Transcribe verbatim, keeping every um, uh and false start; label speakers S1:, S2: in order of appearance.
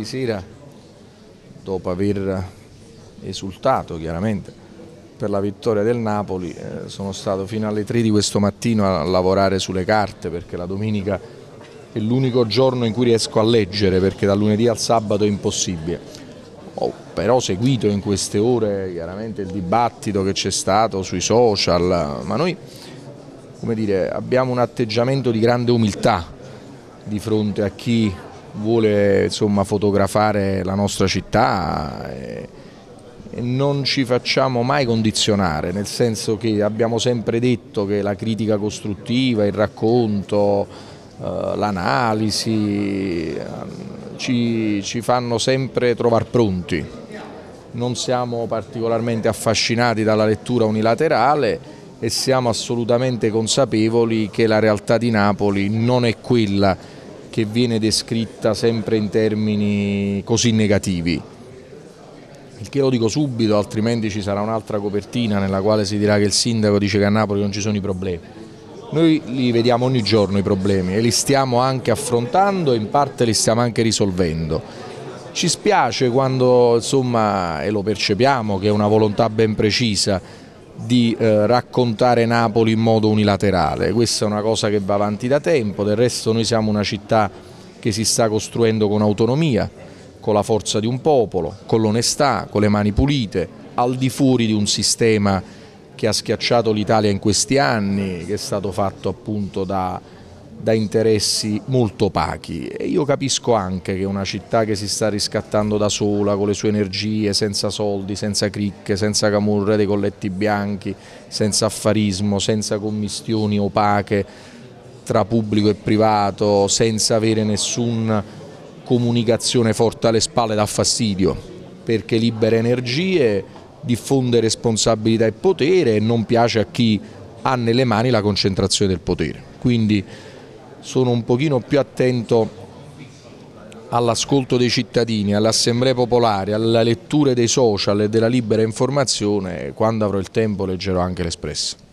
S1: sera, dopo aver esultato chiaramente per la vittoria del Napoli, eh, sono stato fino alle tre di questo mattino a lavorare sulle carte, perché la domenica è l'unico giorno in cui riesco a leggere, perché dal lunedì al sabato è impossibile. Ho però seguito in queste ore chiaramente il dibattito che c'è stato sui social, ma noi, come dire, abbiamo un atteggiamento di grande umiltà di fronte a chi vuole, insomma, fotografare la nostra città e, e non ci facciamo mai condizionare, nel senso che abbiamo sempre detto che la critica costruttiva, il racconto, eh, l'analisi eh, ci, ci fanno sempre trovare pronti. Non siamo particolarmente affascinati dalla lettura unilaterale e siamo assolutamente consapevoli che la realtà di Napoli non è quella che viene descritta sempre in termini così negativi. Il che lo dico subito, altrimenti ci sarà un'altra copertina nella quale si dirà che il sindaco dice che a Napoli non ci sono i problemi. Noi li vediamo ogni giorno i problemi e li stiamo anche affrontando e in parte li stiamo anche risolvendo. Ci spiace quando, insomma, e lo percepiamo che è una volontà ben precisa di eh, raccontare Napoli in modo unilaterale. Questa è una cosa che va avanti da tempo, del resto noi siamo una città che si sta costruendo con autonomia, con la forza di un popolo, con l'onestà, con le mani pulite, al di fuori di un sistema che ha schiacciato l'Italia in questi anni, che è stato fatto appunto da, da interessi molto opachi. E io capisco anche che una città che si sta riscattando da sola, con le sue energie, senza soldi, senza cricche, senza camorre dei colletti bianchi, senza affarismo, senza commistioni opache tra pubblico e privato, senza avere nessuna comunicazione forte alle spalle, dà fastidio, perché libera energie, diffonde responsabilità e potere e non piace a chi ha nelle mani la concentrazione del potere. Quindi sono un pochino più attento all'ascolto dei cittadini, alle assemblee popolari, alla lettura dei social e della libera informazione. Quando avrò il tempo leggerò anche l'Espresso.